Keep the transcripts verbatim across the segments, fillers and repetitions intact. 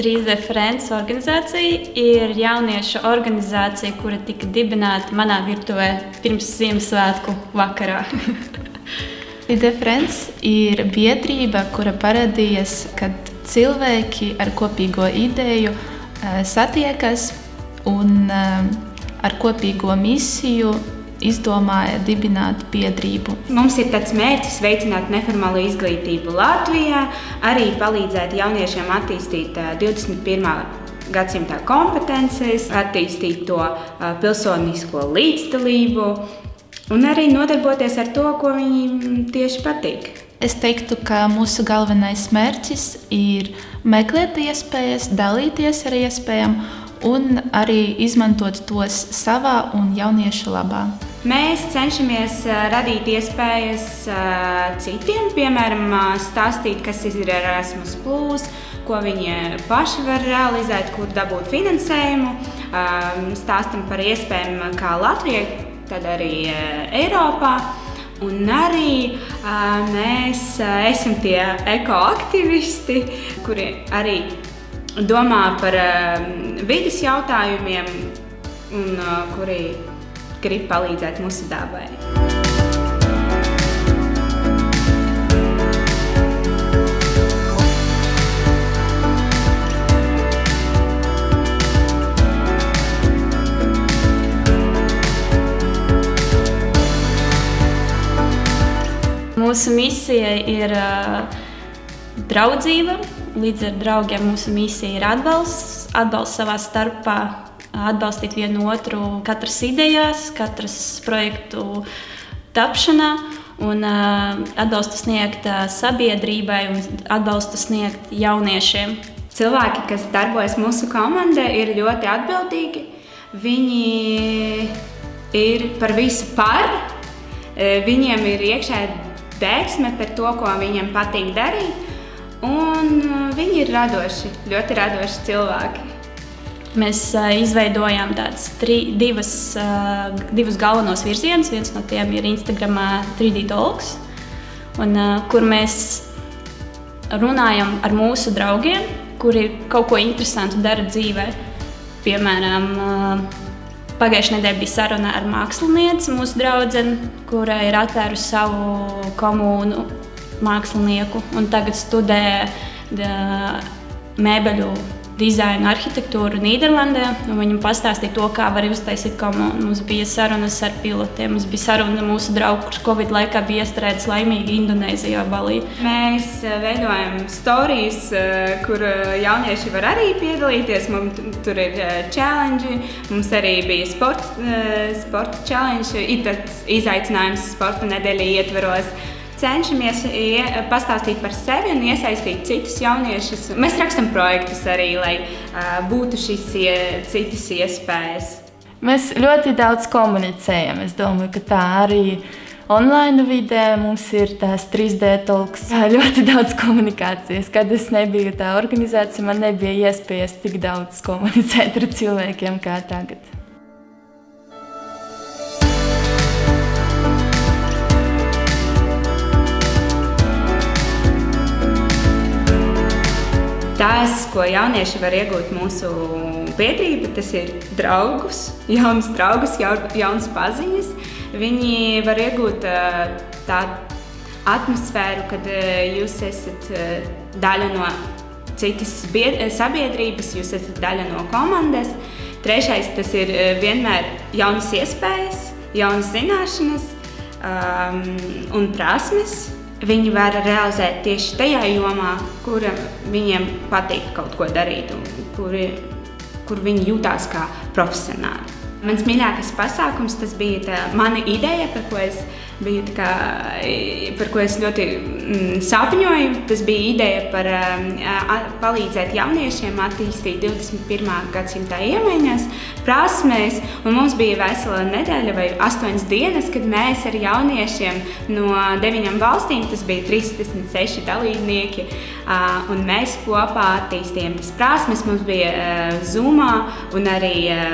trīs D Friends organizācija ir jauniešu organizācija, kura tika dibināta manā virtuvē pirms Ziemassvētku vakarā. trīs D Friends ir biedrība, kura parādījās, kad cilvēki ar kopīgo ideju satiekas un ar kopīgo misiju izdomāja dibināt biedrību. Mums ir tāds mērķis veicināt neformālo izglītību Latvijā, arī palīdzēt jauniešiem attīstīt divdesmit pirmā gadsimta kompetences, attīstīt to pilsonisko līdzdalību un arī nodarboties ar to, ko viņiem tieši patīk. Es teiktu, ka mūsu galvenais mērķis ir meklēt iespējas, dalīties ar iespējām un arī izmantot tos savā un jauniešu labā. Mēs cenšamies radīt iespējas citiem, piemēram, stāstīt, kas ir Erasmus plus, ko viņi paši var realizēt, kur dabūt finansējumu, stāstam par iespējām kā Latvijai, tad arī Eiropā. Un arī mēs esam tie ekoaktivisti, kuri arī domā par vides jautājumiem un kuri grib palīdzēt mūsu dabai. Mūsu misija ir draudzība, līdz ar draugiem mūsu misija ir atbalsts, atbalsts savā starpā, atbalstīt vienu otru katras idejās, katras projektu tapšanā un atbalstu sniegt sabiedrībai un atbalstu sniegt jauniešiem. Cilvēki, kas darbojas mūsu komandē, ir ļoti atbildīgi. Viņi ir par visu par, viņiem ir iekšēji deksme par to, ko viņiem patīk darīt, un viņi ir radoši, ļoti radoši cilvēki. Mēs uh, izveidojām tāds tri, divas, uh, divus galvenos virzienus. Viens no tiem ir Instagramā trīs D Talks, un, uh, kur mēs runājam ar mūsu draugiem, kuri kaut ko interesantu dara dzīvē. Piemēram, uh, pagājušajā nedēļā bija saruna ar mākslinieci, mūsu draudzeni, kura ir atvērusi savu komūnu mākslinieku un tagad studē mēbeļu dizainu arhitektūru Nīderlandē. Viņam pastāstīja to, kā var uztaisīt komūnu. Mums bija sarunas ar pilotiem, mums bija saruna mūsu draugu, kurš Covid laikā bija iestrēdis laimīgi Indonēzijā, Balī. Mēs veidojam storijas, kur jaunieši var arī piedalīties. Mums tur ir challenge, mums arī bija sporta, sporta challenge, ir tāds izaicinājums sporta nedēļa ietveros. Cenšamies pastāstīt par sevi un iesaistīt citus jauniešus. Mēs rakstam projektus arī, lai uh, būtu šīs citas iespējas. Mēs ļoti daudz komunicējam. Es domāju, ka tā arī online vidē mums ir tās trīs D Talks. Ļoti daudz komunikācijas. Kad es nebiju tā organizācija, man nebija iespējas tik daudz komunicēt ar cilvēkiem kā tagad. Tas, ko jaunieši var iegūt mūsu biedrība, tas ir draugus, jaunus draugus, jaunas paziņas. Viņi var iegūt tādu atmosfēru, kad jūs esat daļa no citas sabiedrības, jūs esat daļa no komandas. Trešais, tas ir vienmēr jaunas iespējas, jaunas zināšanas um, un prasmes. Viņi var realizēt tieši tajā jomā, kura viņiem patīk kaut ko darīt un kur, kur viņi jūtās kā profesionāli. Mans mīļākais pasākums, tas bija tā mana ideja, par ko es biju tā kā, par ko es ļoti mm, sapņoju. Tas bija ideja par uh, palīdzēt jauniešiem attīstīt divdesmit pirmā gadsimta iemaņas, prasmēs, un mums bija vesela nedēļa vai astoņas dienas, kad mēs ar jauniešiem no deviņām valstīm, tas bija trīsdesmit seši dalībnieki, uh, un mēs kopā attīstījām tas prasmes. Mums bija uh, Zoomā un arī uh,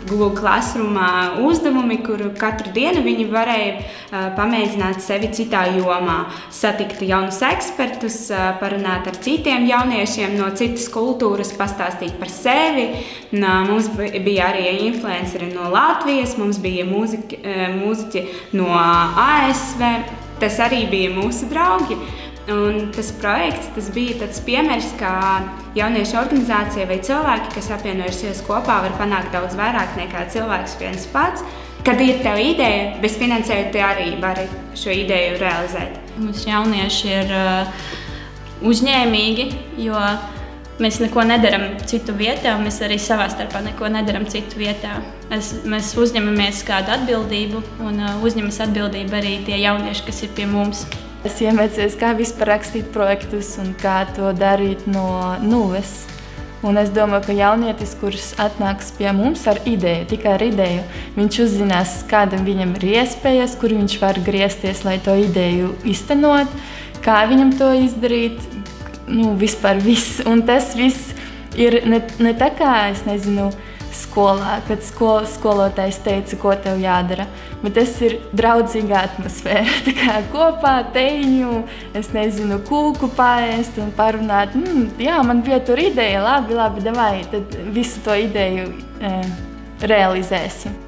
Google Classroom uzdevumi, kur katru dienu viņi varēja uh, pamēģināt sevi citā jomā, satikt jaunus ekspertus, uh, parunāt ar citiem jauniešiem no citas kultūras, pastāstīt par sevi. Un, uh, mums bija arī influenceri no Latvijas, mums bija mūziķi, uh, mūziķi no A S V, tas arī bija mūsu draugi. Un tas projekts tas bija tāds piemērs, kā jauniešu organizācija vai cilvēki, kas apvienojušies kopā, var panākt daudz vairāk nekā cilvēks viens pats. Kad ir tev ideja, bez finansējuma tu arī vari šo ideju realizēt. Mums jaunieši ir uh, uzņēmīgi, jo mēs neko nedaram citu vietā, mēs arī savā starpā neko nedaram citu vietā. Es, mēs uzņemamies kādu atbildību un uh, uzņemas atbildību arī tie jaunieši, kas ir pie mums. Es iemācījos, kā vispār rakstīt projektus un kā to darīt no nulles. Un es domāju, ka jaunietis, kurš atnāks pie mums ar ideju, tikai ar ideju, viņš uzzinās, kādam viņam ir iespējas, kur viņš var griezties, lai to ideju iztenot, kā viņam to izdarīt, nu, vispār viss. Un tas viss ir ne, ne tā kā, es nezinu, skolā, kad skol, skolotājs teica, ko tev jādara, bet tas ir draudzīga atmosfēra. Tā kā kopā teņu, es nezinu, kūku paēst un parunāt, mm, jā, man bija tur ideja, labi, labi, davai, tad visu to ideju e, realizēsim.